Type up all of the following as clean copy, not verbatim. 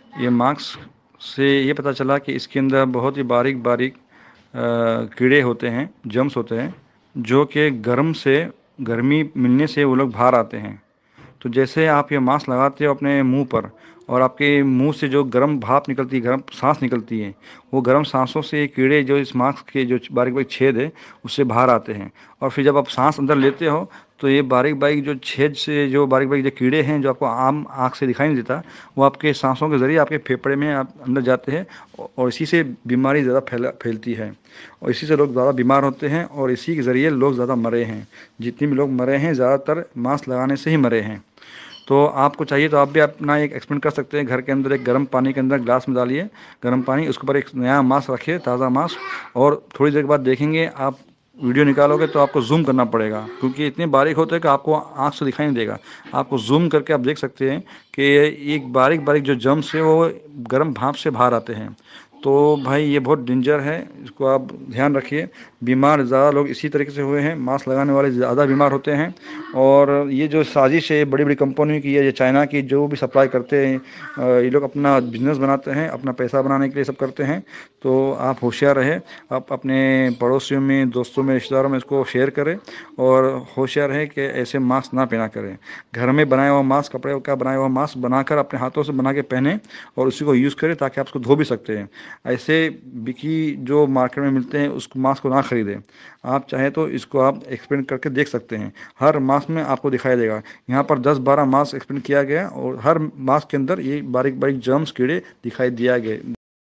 ये मास्क से ये पता चला कि इसके अंदर बहुत ही बारीक बारीक कीड़े होते हैं, जम्स होते हैं, जो कि गर्मी मिलने से वो लोग बाहर आते हैं। तो जैसे आप ये मास्क लगाते हो अपने मुंह पर, और आपके मुंह से जो गर्म भाप निकलती है, गर्म सांस निकलती है, वो गर्म सांसों से ये कीड़े जो इस मास्क के जो बारीक बारीक छेद है उससे बाहर आते हैं। और फिर जब आप सांस अंदर लेते हो तो ये बारीक बारीक जो छेद से जो बारीक बारीक जो कीड़े हैं जो आपको आम आँख से दिखाई नहीं देता, वो आपके सांसों के ज़रिए आपके फेफड़े में आप अंदर जाते हैं, और इसी से बीमारी ज़्यादा फैलती है, और इसी से लोग ज़्यादा बीमार होते हैं, और इसी के ज़रिए लोग ज़्यादा मरे हैं। जितने भी लोग मरे हैं ज़्यादातर मास्क लगाने से ही मरे हैं। तो आपको चाहिए तो आप भी अपना एक एक्सपेरिमेंट कर सकते हैं। घर के अंदर एक गर्म पानी के अंदर ग्लास में डालिए गर्म पानी, उसके ऊपर एक नया मास्क रखिए, ताज़ा मास्क, और थोड़ी देर के बाद देखेंगे आप वीडियो निकालोगे तो आपको जूम करना पड़ेगा, क्योंकि इतने बारीक होते हैं कि आपको आँख से दिखाई नहीं देगा। आपको जूम करके आप देख सकते हैं कि एक बारीक बारीक जो जम्स है वो गर्म भाप से बाहर आते हैं। तो भाई ये बहुत डेंजर है, इसको आप ध्यान रखिए। बीमार ज़्यादा लोग इसी तरीके से हुए हैं, मास्क लगाने वाले ज़्यादा बीमार होते हैं। और ये जो साजिश है बड़ी बड़ी कंपनियों की है, ये चाइना की जो भी सप्लाई करते हैं, ये लोग अपना बिजनेस बनाते हैं, अपना पैसा बनाने के लिए सब करते हैं। तो आप होशियार रहे, आप अपने पड़ोसियों में, दोस्तों में, रिश्तेदारों में इसको शेयर करें, और होशियार है कि ऐसे मास्क ना पहना करें। घर में बनाया हुआ मास्क, कपड़े का बनाया हुआ मास्क बनाकर अपने हाथों से बना के पहने और उसी को यूज़ करें, ताकि आप उसको धो भी सकते हैं। ऐसे बिकी जो मार्केट में मिलते हैं उस मास्क को ना खरीदें। आप चाहें तो इसको आप एक्सपेरिमेंट करके देख सकते हैं। हर मास्क में आपको दिखाई देगा, यहाँ पर 10-12 मास्क एक्सपेरिमेंट किया गया, और हर मास्क के अंदर ये बारीक बारीक जर्म्स कीड़े दिखाई दिया गए।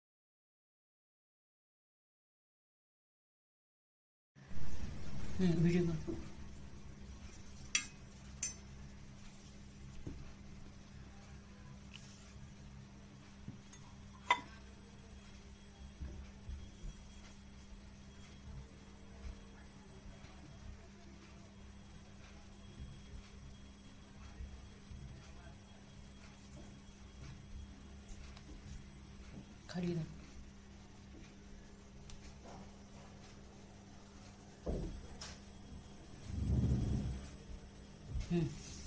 Video call. खड़ी रह। हम्म।